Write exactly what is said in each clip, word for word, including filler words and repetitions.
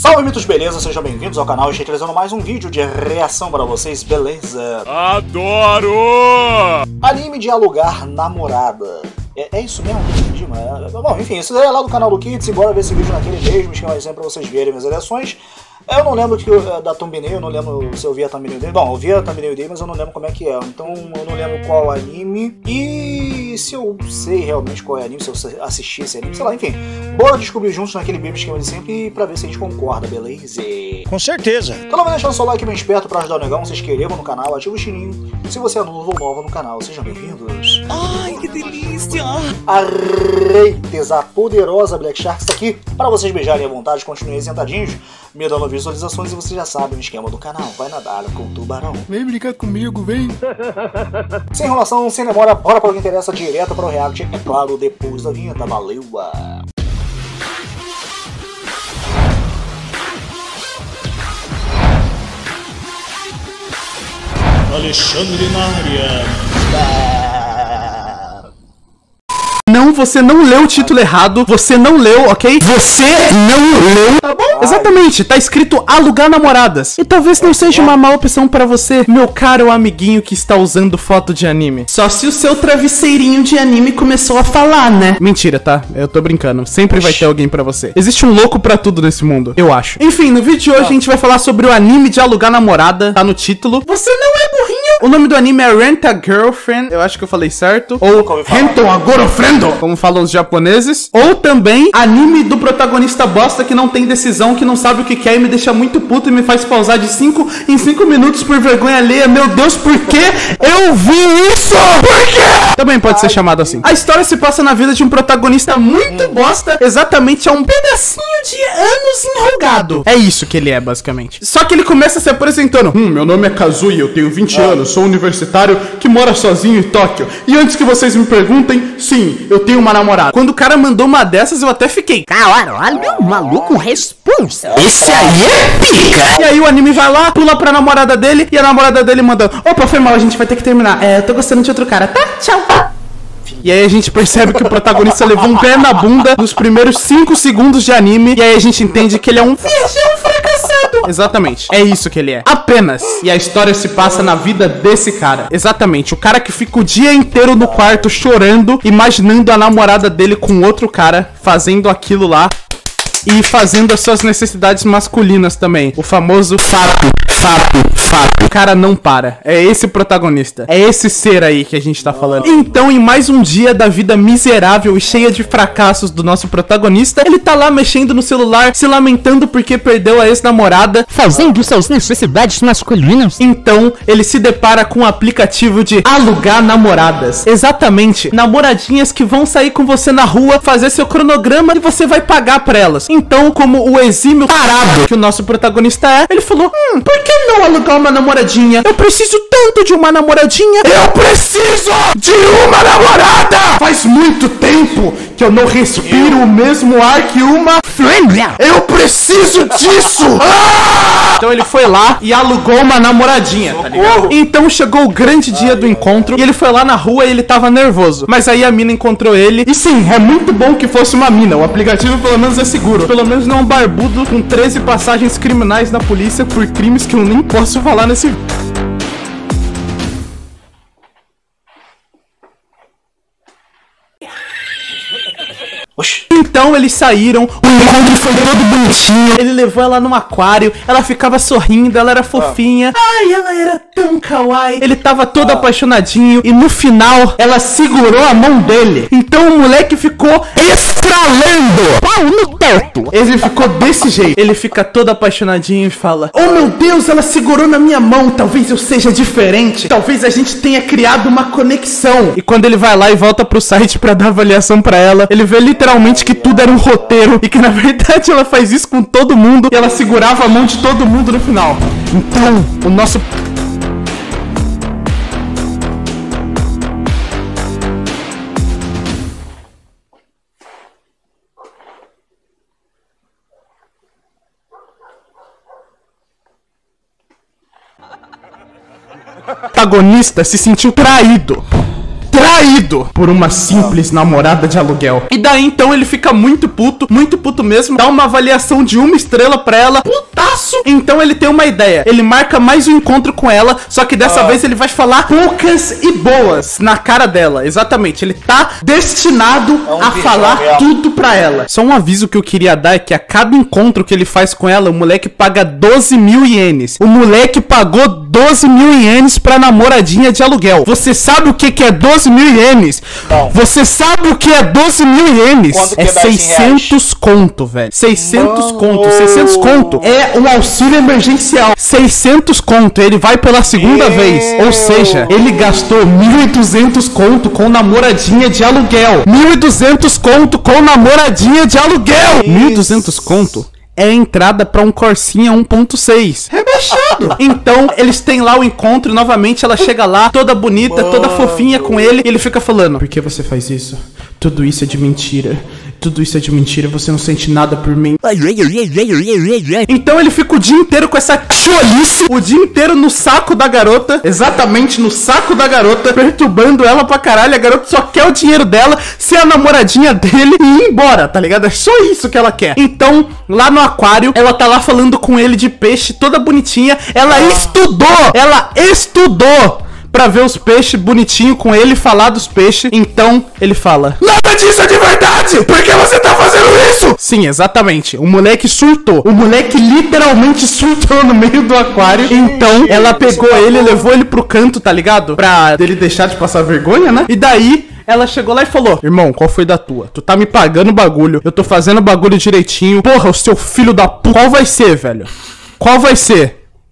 Salve mitos, beleza? Sejam bem-vindos ao canal. Estou trazendo mais um vídeo de reação para vocês, beleza? Adoro! Anime de alugar namorada. É, é isso mesmo? Não entendi, mas... É... Bom, enfim, isso é lá do canal do Kids e bora ver esse vídeo naquele mesmo esquema pra vocês verem minhas reações. Eu não lembro que eu, da thumbnail, eu não lembro se eu vi a thumbnail dele. Bom, eu vi a thumbnail dele, mas eu não lembro como é que é. Então eu não lembro qual anime. E se eu sei realmente qual é o anime, se eu assisti esse anime, sei lá, enfim. Bora descobrir juntos naquele mesmo esquema de sempre pra ver se a gente concorda, beleza? Com certeza. Então não vai deixando seu like bem esperto pra ajudar o negão, se inscreva no canal, ativa o sininho. Se você é novo ou nova no canal, sejam bem-vindos. Ai, que delícia! A Reites, a poderosa Black Shark, está aqui para vocês beijarem à vontade, continuem sentadinhos, me dando visualizações e vocês já sabem o esquema do canal, vai nadar com o tubarão. Vem brincar comigo, vem! Sem enrolação, sem demora, bora para o que interessa, direto para o react, é claro, depois da vinheta, valeu! Alexandre na área. Não, você não leu o título errado, você não leu, ok? Você não leu, tá bom? Exatamente, tá escrito alugar namoradas. E talvez não seja uma má opção pra você, meu caro amiguinho que está usando foto de anime. Só se o seu travesseirinho de anime começou a falar, né? Mentira, tá? Eu tô brincando, sempre vai ter alguém pra você. Existe um louco pra tudo nesse mundo, eu acho. Enfim, no vídeo de hoje a gente vai falar sobre o anime de alugar namorada, tá no título. Você não é burrinho? O nome do anime é Rent a Girlfriend, eu acho que eu falei certo. Ou Rent a Girlfriend, como falam os japoneses. Ou também anime do protagonista bosta que não tem decisão, que não sabe o que quer e me deixa muito puto e me faz pausar de cinco em cinco minutos por vergonha alheia. Meu Deus, por que eu vi isso? Por quê? Também pode ser chamado assim. A história se passa na vida de um protagonista muito bosta, exatamente a um pedacinho de anos enrugado. É isso que ele é, basicamente. Só que ele começa se apresentando. Hum, meu nome é Kazuya, eu tenho vinte anos, sou universitário que mora sozinho em Tóquio. E antes que vocês me perguntem, sim, eu tenho uma namorada. Quando o cara mandou uma dessas, eu até fiquei, caralho, maluco responsa. Esse aí é pica. E aí o anime vai lá, pula pra namorada dele, e a namorada dele manda, opa, foi mal, a gente vai ter que terminar. É, eu tô gostando de outro cara, tá? Tchau. E aí a gente percebe que o protagonista levou um pé na bunda nos primeiros cinco segundos de anime. E aí a gente entende que ele é um virgão fracassado. Exatamente, é isso que ele é. Apenas. E a história se passa na vida desse cara. Exatamente, o cara que fica o dia inteiro no quarto chorando, imaginando a namorada dele com outro cara, fazendo aquilo lá. E fazendo as suas necessidades masculinas também. O famoso fato, fato, fato. O cara não para. É esse o protagonista. É esse ser aí que a gente tá falando. Então, em mais um dia da vida miserável e cheia de fracassos do nosso protagonista, ele tá lá mexendo no celular, se lamentando porque perdeu a ex-namorada, fazendo suas necessidades masculinas. Então, ele se depara com um aplicativo de alugar namoradas. Exatamente. Namoradinhas que vão sair com você na rua, fazer seu cronograma e você vai pagar pra elas. Então, como o exímio tarado que o nosso protagonista é, ele falou, hum, por que não alugar uma namoradinha? Eu preciso tanto de uma namoradinha. Eu preciso de uma namorada! Faz muito tempo que eu não respiro o mesmo ar que uma fêmea. Eu preciso disso! Ah! Então ele foi lá e alugou uma namoradinha, tá ligado? Então chegou o grande dia do encontro e ele foi lá na rua e ele tava nervoso. Mas aí a mina encontrou ele. E sim, é muito bom que fosse uma mina. O aplicativo pelo menos é seguro. Pelo menos não é um barbudo com treze passagens criminais na polícia por crimes que eu nem posso falar nesse... Oxi. Então eles saíram, o encontro foi todo bonitinho. Ele levou ela num aquário, ela ficava sorrindo, ela era fofinha. Ai, ela era tão kawaii. Ele tava todo apaixonadinho e no final ela segurou a mão dele. Então o moleque ficou estralando. Pau no teto. Ele ficou desse jeito. Ele fica todo apaixonadinho e fala, oh meu Deus, ela segurou na minha mão. Talvez eu seja diferente. Talvez a gente tenha criado uma conexão. E quando ele vai lá e volta pro site pra dar avaliação pra ela, ele vê literalmente que tudo era um roteiro e que na verdade ela faz isso com todo mundo e ela segurava a mão de todo mundo no final. Então, o nosso... protagonista se sentiu traído. traído por uma simples namorada de aluguel. E daí então ele fica muito puto, muito puto mesmo, dá uma avaliação de uma estrela pra ela, putaço. Então ele tem uma ideia, ele marca mais um encontro com ela, só que dessa ah. vez ele vai falar poucas e boas na cara dela. Exatamente, ele tá destinado é um a falar é. tudo pra ela. Só um aviso que eu queria dar é que a cada encontro que ele faz com ela, o moleque paga doze mil ienes. O moleque pagou doze mil ienes pra namoradinha de aluguel. Você sabe o que que é doze mil ienes? Não. Você sabe o que é doze mil ienes? É seiscentos conto, velho. seiscentos Mano. conto. seiscentos conto é um auxílio emergencial. seiscentos conto. Ele vai pela segunda Meu. vez. Ou seja, ele gastou mil e duzentos conto com namoradinha de aluguel. mil e duzentos conto com namoradinha de aluguel. Isso. mil e duzentos conto é a entrada pra um Corsinha um ponto seis. Rebaixado. Então, eles têm lá o encontro e novamente ela chega lá, toda bonita, Mano. toda fofinha com ele. E ele fica falando: por que você faz isso? Tudo isso é de mentira. Tudo isso é de mentira, você não sente nada por mim. Então ele fica o dia inteiro com essa cholice, o dia inteiro no saco da garota, exatamente no saco da garota, perturbando ela pra caralho. A garota só quer o dinheiro dela, ser a namoradinha dele e ir embora, tá ligado? É só isso que ela quer. Então, lá no aquário, ela tá lá falando com ele de peixe, toda bonitinha. Ela estudou, ela estudou pra ver os peixes bonitinho com ele, falar dos peixes. Então ele fala: nada disso é de verdade! Por que você tá fazendo isso? Sim, exatamente. O moleque surtou. O moleque literalmente surtou no meio do aquário. Então ela pegou ele, levou ele pro canto, tá ligado? Pra ele deixar de passar vergonha, né? E daí ela chegou lá e falou: irmão, qual foi da tua? Tu tá me pagando bagulho, eu tô fazendo bagulho direitinho. Porra, o seu filho da p... Qual vai ser, velho? Qual vai ser?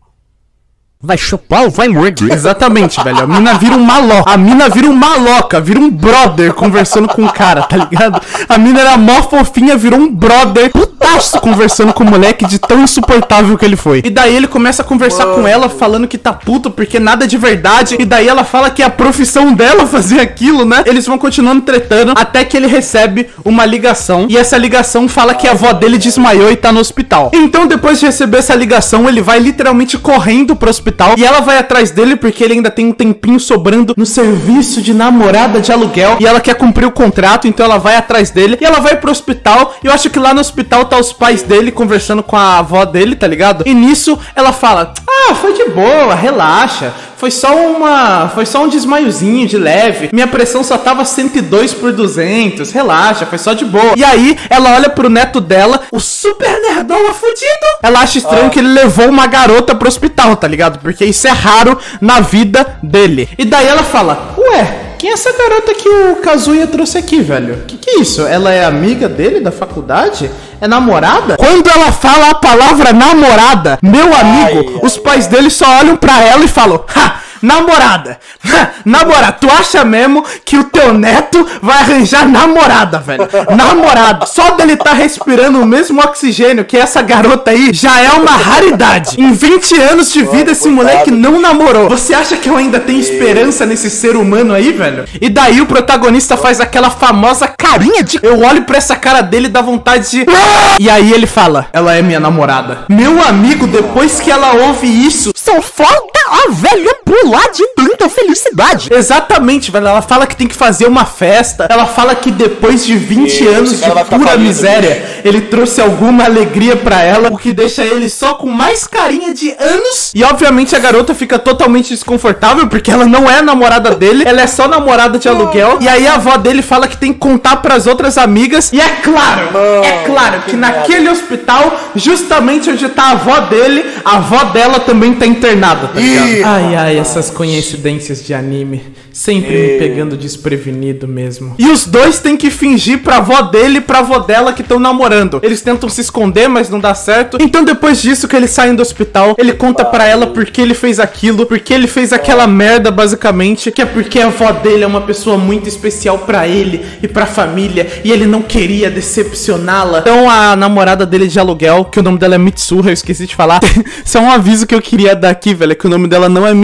Vai chupar ou vai morder? Exatamente, velho. A mina vira um maloca. A mina vira um maloca, vira um brother conversando com o cara, tá ligado? A mina era mó fofinha, virou um brother putaço conversando com o moleque de tão insuportável que ele foi. E daí ele começa a conversar Mano. com ela, falando que tá puto porque nada é de verdade. E daí ela fala que é a profissão dela fazer aquilo, né? Eles vão continuando tretando até que ele recebe uma ligação. E essa ligação fala que a avó dele desmaiou e tá no hospital. Então depois de receber essa ligação, ele vai literalmente correndo pro hospital. E ela vai atrás dele porque ele ainda tem um tempinho sobrando no serviço de namorada de aluguel. E ela quer cumprir o contrato, então ela vai atrás dele. E ela vai pro hospital. E eu acho que lá no hospital tá os pais dele conversando com a avó dele, tá ligado? E nisso ela fala: ah, foi de boa, relaxa. Foi só uma... Foi só um desmaiozinho de leve. Minha pressão só tava cento e dois por duzentos. Relaxa, foi só de boa. E aí, ela olha pro neto dela, o super nerdola fudido. Ela acha estranho ah. que ele levou uma garota pro hospital, tá ligado? Porque isso é raro na vida dele. E daí ela fala: ué, quem é essa garota que o Kazuya trouxe aqui, velho? Que que é isso? Ela é amiga dele da faculdade? É namorada? Quando ela fala a palavra namorada, meu amigo, ai, os ai, pais ai. dele só olham pra ela e falam: ha! Namorada! Ha, namorada! Tu acha mesmo que o teu neto vai arranjar namorada, velho? Namorada! Só dele tá respirando o mesmo oxigênio que essa garota aí já é uma raridade. Em vinte anos de vida, esse moleque não namorou. Você acha que eu ainda tenho esperança nesse ser humano aí, velho? E daí o protagonista faz aquela famosa carinha de... Eu olho pra essa cara dele e dá vontade de... E aí ele fala: ela é minha namorada. Meu amigo, depois que ela ouve isso, só falta a velha pular de tanta felicidade. Exatamente, velho. Ela fala que tem que fazer uma festa. Ela fala que depois de vinte e anos de pura miséria, ele trouxe alguma alegria pra ela, o que deixa ele só com mais carinha de anos. E obviamente a garota fica totalmente desconfortável, porque ela não é a namorada dele, ela é só namorada de aluguel. E aí a avó dele fala que tem que contar pras outras amigas. E é claro, é claro que naquele hospital, justamente onde tá a avó dele, a avó dela também tá internada, tá ligado? Ai, ai, essas coincidências de anime, sempre e... me pegando desprevenido mesmo. E os dois têm que fingir pra avó dele e pra avó dela que estão namorando. Eles tentam se esconder, mas não dá certo. Então depois disso que eles saem do hospital, ele conta pra ela por que ele fez aquilo, por que ele fez aquela merda, basicamente, que é porque a avó dele é uma pessoa muito especial pra ele e pra família, e ele não queria decepcioná-la. Então a namorada dele de aluguel, que o nome dela é Mitsuha, eu esqueci de falar. Isso é um aviso que eu queria dar aqui, velho, que o nome dela não é Mitsuha,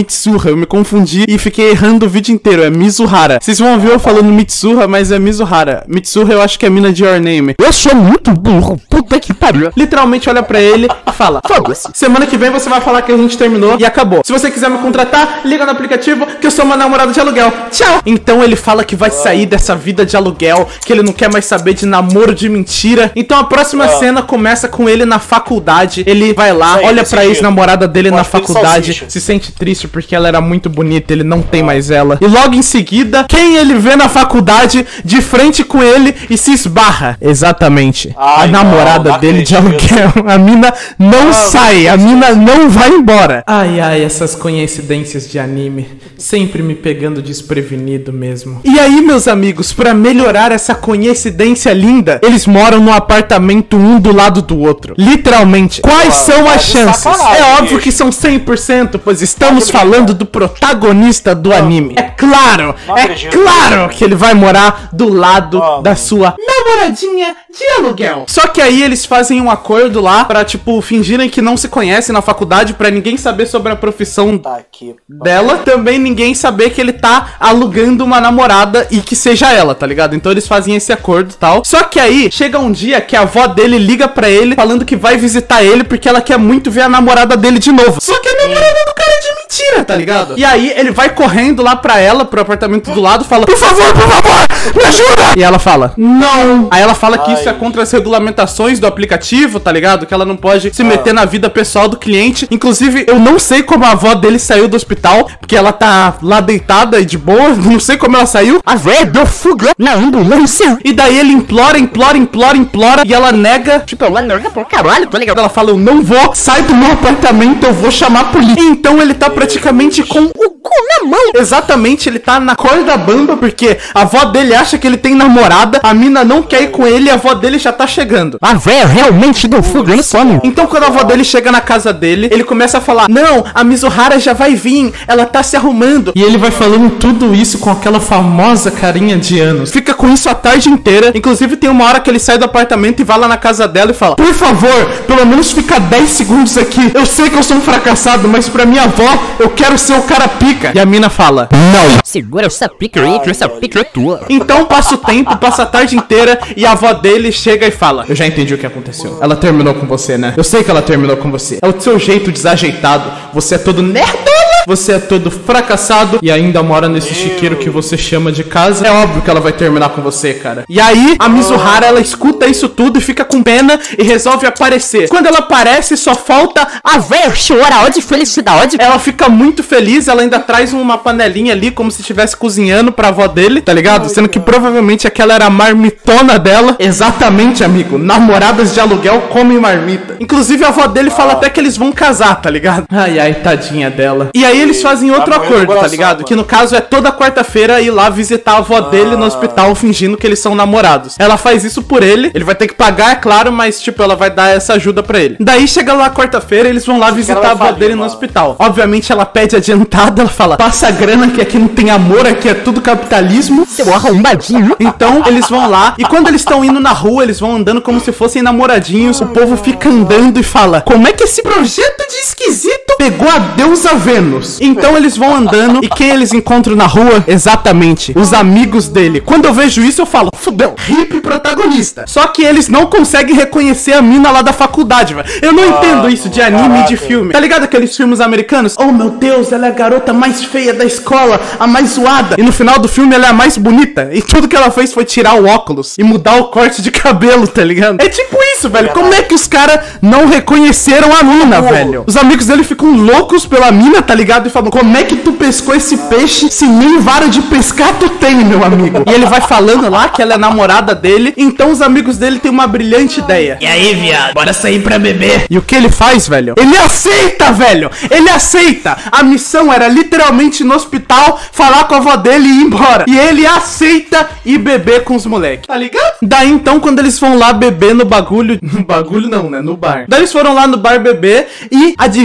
Mitsuha. Eu me confundi e fiquei errando o vídeo inteiro. É Mizuhara. Vocês vão ver eu falando Mitsuha, mas é Mizuhara. Mitsuha eu acho que é mina de Your Name. Eu sou muito burro. Puta que pariu. Literalmente olha pra ele e fala: foda-se. Semana que vem você vai falar que a gente terminou e acabou. Se você quiser me contratar, liga no aplicativo que eu sou uma namorada de aluguel. Tchau. Então ele fala que vai sair dessa vida de aluguel, que ele não quer mais saber de namoro de mentira. Então a próxima Ah. cena começa com ele na faculdade. Ele vai lá, Aí, olha desse pra jeito. ex-namorada dele Com na as filhas de faculdade, salsicha. se sente triste porque ela era muito bonita, ele não tem mais ela. E logo em seguida, quem ele vê na faculdade de frente com ele e se esbarra? Exatamente. Ai, a namorada não, não dele de acredito. aluguel. A mina não Ah, sai, não a mina não vai embora. Ai, ai, essas coincidências de anime. Sempre me pegando desprevenido mesmo. E aí, meus amigos, pra melhorar essa coincidência linda, eles moram num apartamento um do lado do outro. Literalmente. Quais Ah, são tá as de chances? sacanagem, É óbvio bicho. que são cem por cento, pois estamos Não falando do protagonista do anime. É claro, Não é acredito. claro que ele vai morar do lado Ah, da sua namoradinha de aluguel. Só que aí eles fazem um acordo lá pra, tipo, fingirem que não se conhecem na faculdade, pra ninguém saber sobre a profissão Tá aqui. dela, também ninguém saber que ele tá alugando uma namorada e que seja ela, tá ligado? Então eles fazem esse acordo e tal. Só que aí chega um dia que a avó dele liga pra ele falando que vai visitar ele porque ela quer muito ver a namorada dele de novo. Só que a namorada do cara é de mentira, tá ligado? E aí ele vai correndo lá pra ela, pro apartamento do lado, fala: por favor, por favor, me ajuda! E ela fala: não. Aí ela fala que Ai. isso é contra as regulamentações do aplicativo, tá ligado? Que ela não pode se meter na vida pessoal do cliente. Inclusive, eu não sei como a avó dele saiu do hospital, porque ela tá lá deitada e de boa. Não sei como ela saiu. A véia deu fuga na ambulância. E daí ele implora, implora, implora, implora. E ela nega. Tipo, lá não por caralho, tô ligado. Ela fala: eu não vou, sai do meu apartamento, eu vou chamar a polícia. Então ele tá praticamente com o cu na mão. Exatamente, ele tá na corda bamba, porque a avó dele acha que ele tem namorada, a mina não quer ir com ele e a avó dele já tá chegando. A véia realmente deu fuga no sono. Então quando a avó dele chega na casa dele, ele começa a falar: não, a Mizuhara já vai vir, ela tá se arrumando. E ele vai falando tudo isso com aquela famosa carinha de anos. Fica com isso a tarde inteira. Inclusive tem uma hora que ele sai do apartamento e vai lá na casa dela e fala: por favor, pelo menos fica dez segundos aqui. Eu sei que eu sou um fracassado, mas pra minha avó, eu quero ser o cara pica. E a mina fala: Não. Segura essa pica aí, que essa pica é tua. então passa o tempo, passa a tarde inteira e a avó dele chega e fala: eu já entendi o que aconteceu. Ela terminou com você, né? Eu sei que ela terminou com você. É o seu jeito desajeitado. Você é todo nerdola. Você é todo fracassado e ainda mora nesse chiqueiro que você chama de casa. É óbvio que ela vai terminar com você, cara. E aí, a Mizuhara, ela escuta isso tudo e fica com pena e resolve aparecer. Quando ela aparece, só falta A véia chora de felicidade. ela fica muito feliz, ela ainda traz uma panelinha ali, como se estivesse cozinhando pra avó dele, tá ligado? Sendo que provavelmente aquela era a marmitona dela. Exatamente, amigo. Namoradas de aluguel comem marmita. Inclusive, a avó dele fala até que eles vão casar, tá ligado? Ai, ai, tadinha dela. E aí eles fazem outro Tá morrendo acordo, o tá coração, ligado? mano. Que no caso é toda quarta-feira ir lá visitar a avó dele no hospital, fingindo que eles são namorados. Ela faz isso por ele, ele vai ter que pagar, é claro, mas tipo, ela vai dar essa ajuda pra ele. Daí chega lá quarta-feira, eles vão lá visitar cara a avó vai falir, dele no mano. hospital. Obviamente ela pede adiantado, ela fala: passa a grana que aqui não tem amor, aqui é tudo capitalismo. Seu arrombadinho. Então eles vão lá e quando eles estão indo na rua, eles vão andando como se fossem namoradinhos. O povo fica andando e fala: como é que esse projeto de esquisito pegou a deusa Vênus? Então eles vão andando e quem eles encontram na rua? Exatamente, os amigos dele. Quando eu vejo isso eu falo: fudeu, hippie protagonista. Só que eles não conseguem reconhecer a mina lá da faculdade, velho. Eu não entendo isso de anime e de caraca. filme. Tá ligado aqueles filmes americanos? Oh meu Deus, ela é a garota mais feia da escola, a mais zoada. E no final do filme ela é a mais bonita. E tudo que ela fez foi tirar o óculos e mudar o corte de cabelo, tá ligado? É tipo isso, velho. Como é que os caras não reconheceram a mina, velho? Os amigos dele ficam loucos pela mina, tá ligado? E falam: como é que tu pescou esse peixe se nem vara de pescar tu tem, meu amigo? E ele vai falando lá que ela é namorada dele. Então os amigos dele têm uma brilhante ideia. E aí, viado, bora sair pra beber. E o que ele faz, velho? Ele aceita, velho. Ele aceita. A missão era literalmente no hospital falar com a avó dele e ir embora. E ele aceita ir beber com os moleques. Tá ligado? Daí então, quando eles vão lá beber no bagulho... No bagulho não, né? No bar. Daí eles foram lá no bar beber e adivinha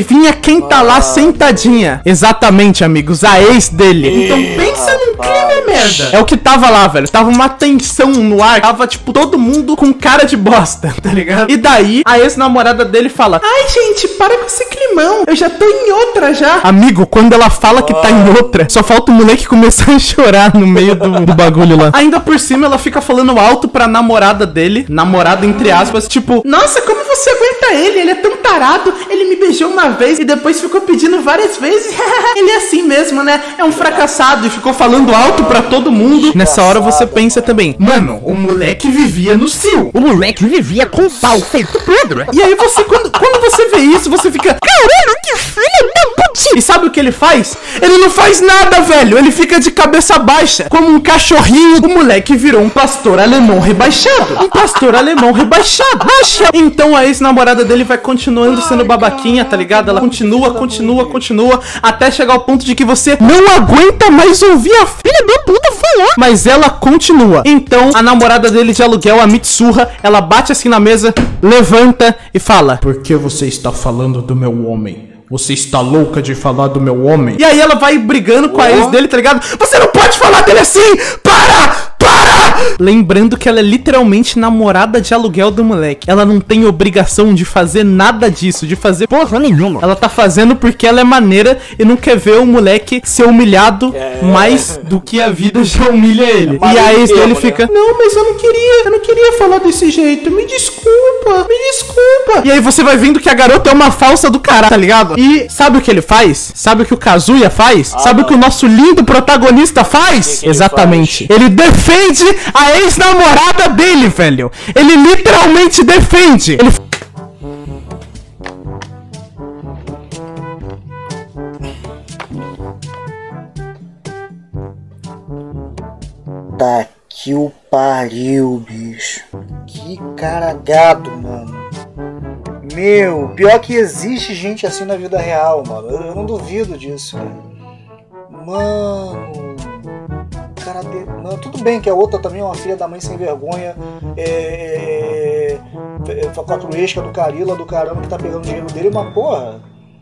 quem tá lá sentadinha? Exatamente, amigos, a ex dele. Então pensa num clima merda. É o que tava lá, velho. Tava uma tensão no ar. Tava, tipo, todo mundo com cara de bosta, tá ligado? E daí, a ex-namorada dele fala: ai, gente, para com esse climão. Eu já tô em outra já. Amigo, quando ela fala que tá em outra, só falta o moleque começar a chorar no meio do, do bagulho lá. Ainda por cima, ela fica falando alto pra namorada dele. Namorada, entre aspas, tipo: nossa, como você aguenta ele? Ele é tão tarado. Ele me beijou uma vez e depois ficou pedindo várias vezes. Ele é assim mesmo, né? É um fracassado. E ficou falando alto pra todo mundo. Nessa hora você pensa também: mano, o moleque vivia no cio. O moleque vivia com pau feito pedra. E aí você, quando, quando você vê isso, você fica: caralho, que filho da puta. E sabe o que ele faz? Ele não faz nada, velho. Ele fica de cabeça baixa, como um cachorrinho. O moleque virou um pastor alemão rebaixado. Um pastor alemão rebaixado. Então a ex-namorada dele vai continuando sendo babaquinha, tá ligado? Ela continua, continua, continua, até chegar ao ponto de que você não aguenta mais ouvir a filha da puta falar. Mas ela continua. Então a namorada dele de aluguel, a Mitsuha, ela bate assim na mesa, levanta e fala: por que você está falando do meu homem? Você está louca de falar do meu homem? E aí ela vai brigando com a ex dele, tá ligado? Você não pode falar dele assim! Para! Para! Lembrando que ela é literalmente namorada de aluguel do moleque. Ela não tem obrigação de fazer nada disso, de fazer porra nenhuma. Ela tá fazendo porque ela é maneira e não quer ver o moleque ser humilhado é. mais do que a vida já humilha ele. É, e a ex dele fica: não, mas eu não queria, eu não queria falar desse jeito. Me desculpa, me desculpa. E aí você vai vendo que a garota é uma falsa do cara, tá ligado? E sabe o que ele faz? Sabe o que o Kazuya faz? Ah, sabe não. o que o nosso lindo protagonista faz? Que que ele Exatamente. Faz? Ele defende a ex-namorada dele, velho. Ele literalmente defende. Ele... Tá que o pariu, bicho. Que caragado, mano. Meu, pior que existe gente assim na vida real, mano. Eu, eu não duvido disso, velho. Mano. Cara de... Não, tudo bem que a outra também é uma filha da mãe sem vergonha. É. é, é com a cruesca do Carila, do caramba, que tá pegando o dinheiro dele, mas porra.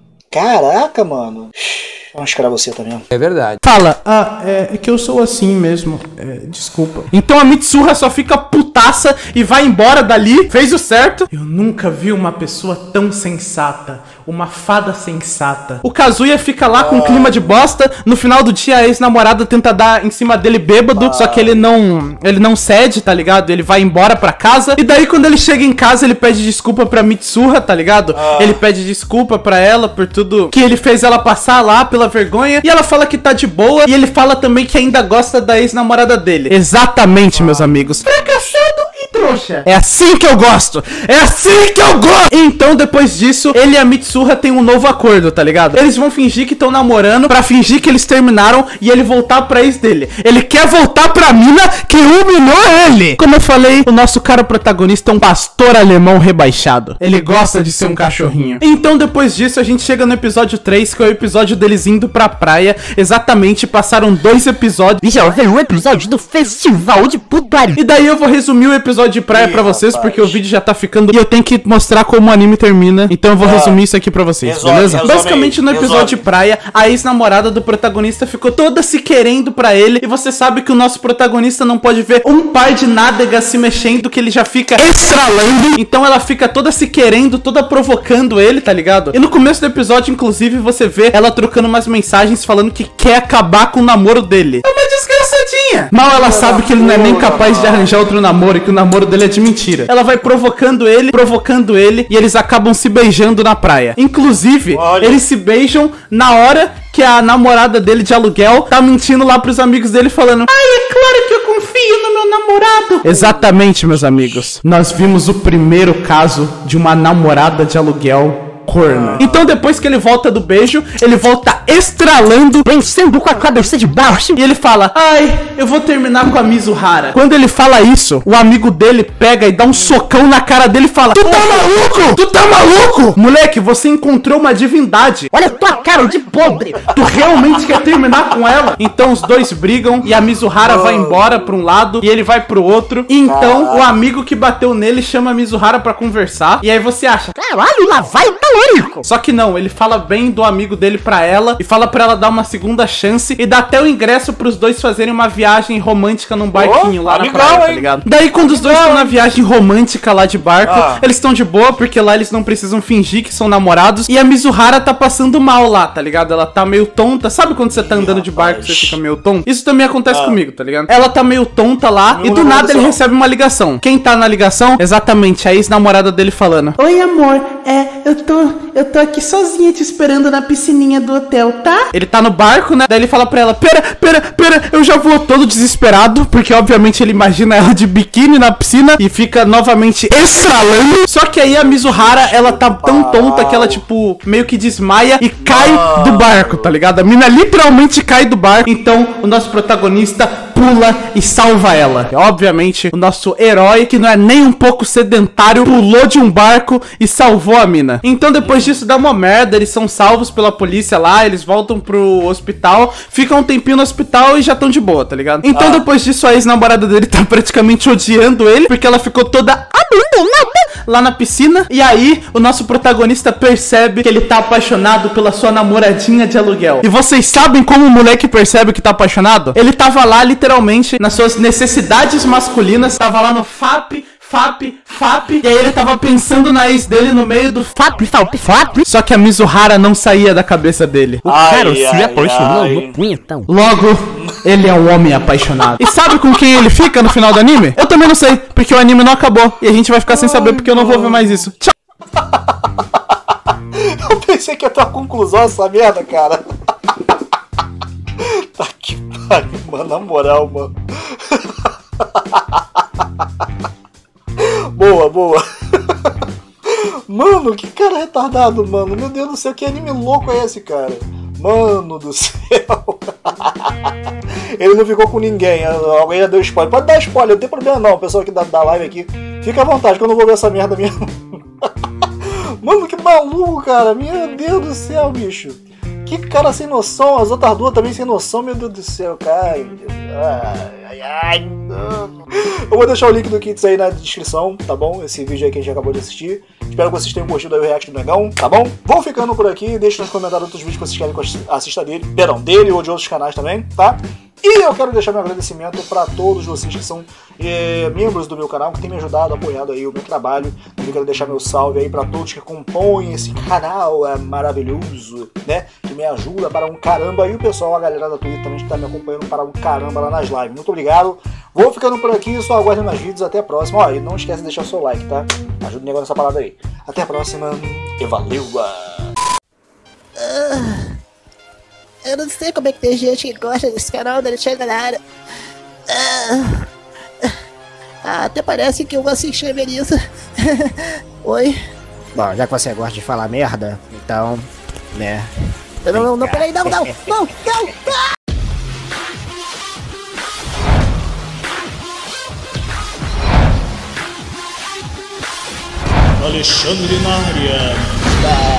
Caraca, mano. Vamos escravar você também. É verdade. Fala: ah, é, é que eu sou assim mesmo. É, desculpa. Então a Mitsuha só fica putaça e vai embora dali. Fez o certo. Eu nunca vi uma pessoa tão sensata. Uma fada sensata. O Kazuya fica lá com um clima de bosta. No final do dia, a ex-namorada tenta dar em cima dele bêbado. Ah. Só que ele não. Ele não cede, tá ligado? Ele vai embora pra casa. E daí, quando ele chega em casa, ele pede desculpa pra Mitsuha, tá ligado? Ah. Ele pede desculpa pra ela por tudo que ele fez ela passar lá, pela vergonha. E ela fala que tá de boa. E ele fala também que ainda gosta da ex-namorada dele. Exatamente, ah. meus amigos. Fracassado e trouxa. É assim que eu gosto. É assim que eu gosto. Então, depois disso, ele e a Mitsuha tem um novo acordo, tá ligado? Eles vão fingir que estão namorando pra fingir que eles terminaram e ele voltar pra ex dele. Ele quer voltar pra mina que humilhou ele. Como eu falei, o nosso cara protagonista é um pastor alemão rebaixado. Ele gosta de ser um cachorrinho. Então, depois disso, a gente chega no episódio três, que é o episódio deles indo pra praia. Exatamente, passaram dois episódios. E já veio um episódio do festival de putaria. E daí eu vou resumir o episódio de praia Ih, pra vocês, rapaz. porque o vídeo já tá ficando... E eu tenho que mostrar como o anime termina. Então eu vou ah. resumir isso aqui pra vocês, resolve, beleza? Resolve Basicamente no episódio resolve. de praia, a ex-namorada do protagonista ficou toda se querendo pra ele. E você sabe que o nosso protagonista não pode ver um par de nádegas se mexendo, que ele já fica estralando. Então ela fica toda se querendo, toda provocando ele, tá ligado? E no começo do episódio, inclusive, você vê ela trocando umas mensagens falando que quer acabar com o namoro dele. É uma desgraçadinha. Mal ela sabe que ele não é nem capaz de arranjar outro namoro e que o namoro dele é de mentira. Ela vai provocando ele, provocando ele, e eles acabam se beijando na praia. Inclusive, Olha. eles se beijam na hora que a namorada dele de aluguel tá mentindo lá pros amigos dele, falando: ai, é claro que eu confio no meu namorado. Exatamente, meus amigos. Nós vimos o primeiro caso de uma namorada de aluguel corna. Então depois que ele volta do beijo, ele volta estralando, vencendo com a cabeça de baixo. E ele fala: ai, eu vou terminar com a Mizuhara. Quando ele fala isso, o amigo dele pega e dá um socão na cara dele e fala: tu tá maluco? Tu tá maluco? Moleque, você encontrou uma divindade. Olha a tua cara de podre. Tu realmente quer terminar com ela? Então os dois brigam e a Mizuhara vai embora pra um lado e ele vai pro outro. E então o amigo que bateu nele chama a Mizuhara pra conversar. E aí você acha: caralho, lá vai tá único. Só que não, ele fala bem do amigo dele pra ela e fala pra ela dar uma segunda chance e dá até o ingresso pros dois fazerem uma viagem romântica num barquinho Oh, lá na amigão, praia, tá hein? ligado? Daí quando os dois estão na viagem romântica lá de barco, Ah. eles estão de boa porque lá eles não precisam fingir que são namorados e a Mizuhara tá passando mal lá, tá ligado? Ela tá meio tonta. Sabe quando você tá andando de barco e você fica meio tonto? Isso também acontece Ah. comigo, tá ligado? Ela tá meio tonta lá Meu e do namorado nada ele só. recebe uma ligação. Quem tá na ligação? Exatamente, a ex-namorada dele falando: Oi, amor, é, eu tô, eu tô aqui sozinha te esperando na piscininha do hotel, tá? Ele tá no barco, né? Daí ele fala pra ela: Pera, pera, pera, eu já vou todo desesperado, porque obviamente ele imagina ela de biquíni na piscina e fica novamente estralando. Só que aí a Mizuhara, ela tá tão tonta que ela, tipo, meio que desmaia e cai do barco, tá ligado? A mina literalmente cai do barco. Então, o nosso protagonista pula e salva ela. E, obviamente, o nosso herói, que não é nem um pouco sedentário, pulou de um barco e salvou a mina. Então, depois disso, dá uma merda. Eles são salvos pela polícia lá, eles voltam pro hospital, ficam um tempinho no hospital e já estão de boa, tá ligado? Então, Ah. depois disso, a ex-namorada dele tá praticamente odiando ele, porque ela ficou toda abandonada lá na piscina. E aí, o nosso protagonista percebe que ele tá apaixonado pela sua namoradinha de aluguel. E vocês sabem como o moleque percebe que tá apaixonado? Ele tava lá, literalmente, nas suas necessidades masculinas, tava lá no FAP, FAP, FAP, e aí ele tava pensando na ex dele no meio do FAP, FAP, FAP. Só que a Mizuhara não saía da cabeça dele. O Ai, cara se ai, apaixonou ai. no punhetão. Logo, ele é um homem apaixonado. E sabe com quem ele fica no final do anime? Eu também não sei, porque o anime não acabou. E a gente vai ficar sem saber, porque eu não vou ver mais isso. Tchau. Eu pensei que ia ter uma conclusão essa merda, cara. Tá que pariu, mano, na moral, mano. Boa, boa. Mano, que cara retardado, mano. Meu Deus do céu, que anime louco é esse, cara? Mano do céu. Ele não ficou com ninguém. Alguém já deu spoiler. Pode dar spoiler, não tem problema não. O pessoal aqui da, da live aqui, fica à vontade, que eu não vou ver essa merda mesmo. Mano, que maluco, cara. Meu Deus do céu, bicho. Que cara sem noção. As outras duas também sem noção. Meu Deus do céu, cara. Ai, ai, ai. Não. Eu vou deixar o link do Kits aí na descrição, tá bom? Esse vídeo aí que a gente acabou de assistir. Espero que vocês tenham curtido aí o react do Negão, tá bom? Vou ficando por aqui. Deixe nos comentários outros vídeos que vocês querem que eu assista dele. Perdão, dele ou de outros canais também, tá? E eu quero deixar meu agradecimento para todos vocês que são eh, membros do meu canal, que têm me ajudado, apoiado aí o meu trabalho. Eu quero deixar meu salve aí para todos que compõem esse canal é, maravilhoso, né? Que me ajuda para um caramba. E o pessoal, a galera da Twitch também que está me acompanhando para um caramba lá nas lives. Muito obrigado. Vou ficando por aqui, só aguardem mais vídeos. Até a próxima. Ó, e não esquece de deixar o seu like, tá? Ajuda o negócio nessa parada aí. Até a próxima e valeu! Eu não sei como é que tem gente que gosta desse canal da Alexandre Nária. Ah, ah, até parece que eu vou assistir ver isso. Oi? Bom, já que você gosta de falar merda, então, né... Não, não, não, peraí, não, não, não, não! Ah! Alexandre na área.